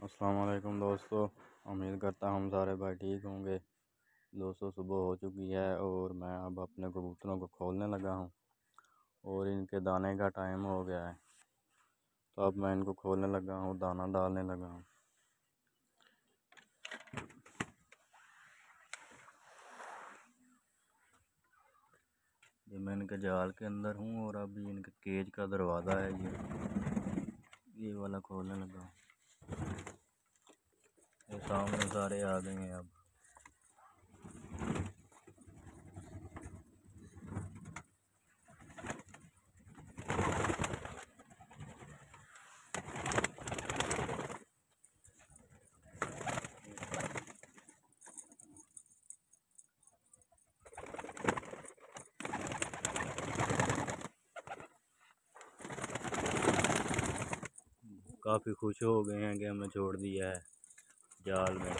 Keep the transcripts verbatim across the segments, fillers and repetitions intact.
अस्सलाम वालेकुम दोस्तों। उम्मीद करता हूँ हम सारे भाई ठीक होंगे। दोस्तों सुबह हो चुकी है और मैं अब अपने कबूतरों को खोलने लगा हूँ और इनके दाने का टाइम हो गया है, तो अब मैं इनको खोलने लगा हूँ, दाना डालने लगा हूँ। ये मैं इनके जाल के अंदर हूँ और अभी इनके केज का दरवाज़ा है ये ये वाला खोलने लगा हूँ। ये सामने सारे आ गए हैं। अब काफ़ी खुश हो गए हैं कि हमें छोड़ दिया है जाल में।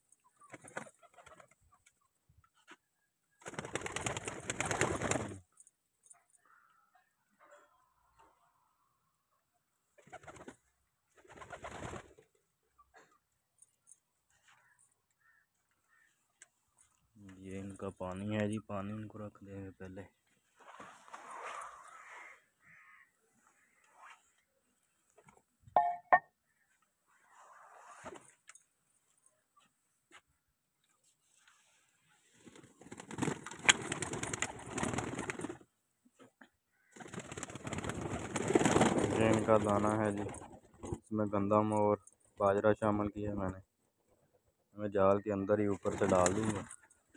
ये इनका पानी है जी, पानी इनको रख देंगे पहले। ये इनका दाना है जी, इसमें गंदम और बाजरा शामिल किया है मैंने। मैं जाल के अंदर ही ऊपर से डाल दूँगा।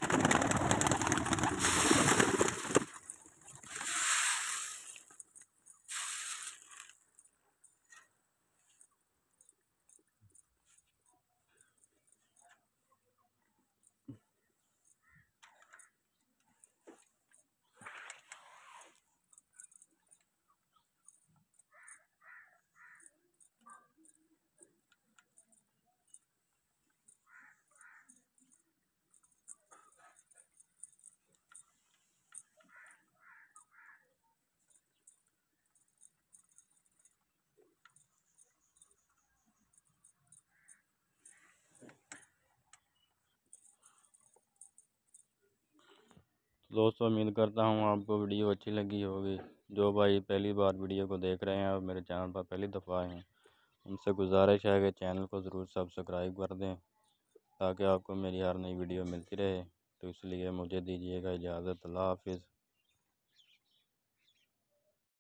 दोस्तों उम्मीद करता हूँ आपको वीडियो अच्छी लगी होगी। जो भाई पहली बार वीडियो को देख रहे हैं और मेरे चैनल पर पहली दफ़ा आए हैं, उनसे गुजारिश है कि चैनल को ज़रूर सब्सक्राइब कर दें ताकि आपको मेरी हर नई वीडियो मिलती रहे। तो इसलिए मुझे दीजिएगा इजाज़त। अल्लाह हाफिज़।